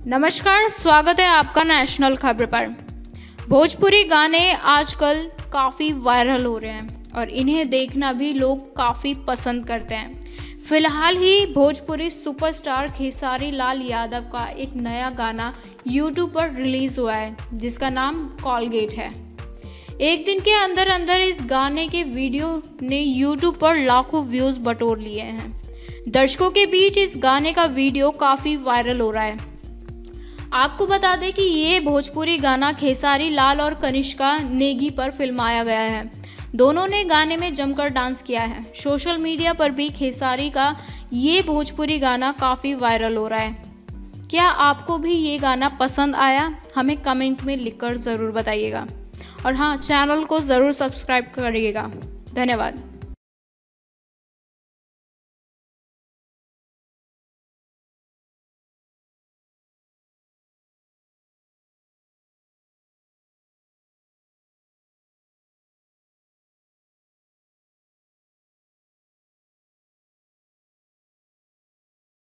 नमस्कार, स्वागत है आपका नेशनल खबर पर। भोजपुरी गाने आजकल काफ़ी वायरल हो रहे हैं और इन्हें देखना भी लोग काफ़ी पसंद करते हैं। फिलहाल ही भोजपुरी सुपरस्टार खेसारी लाल यादव का एक नया गाना यूट्यूब पर रिलीज़ हुआ है जिसका नाम कॉलगेट है। एक दिन के अंदर अंदर इस गाने के वीडियो ने यूट्यूब पर लाखों व्यूज़ बटोर लिए हैं। दर्शकों के बीच इस गाने का वीडियो काफ़ी वायरल हो रहा है। आपको बता दें कि ये भोजपुरी गाना खेसारी लाल और कनिष्का नेगी पर फिल्माया गया है। दोनों ने गाने में जमकर डांस किया है। सोशल मीडिया पर भी खेसारी का ये भोजपुरी गाना काफ़ी वायरल हो रहा है। क्या आपको भी ये गाना पसंद आया? हमें कमेंट में लिखकर ज़रूर बताइएगा और हाँ, चैनल को ज़रूर सब्सक्राइब करिएगा। धन्यवाद।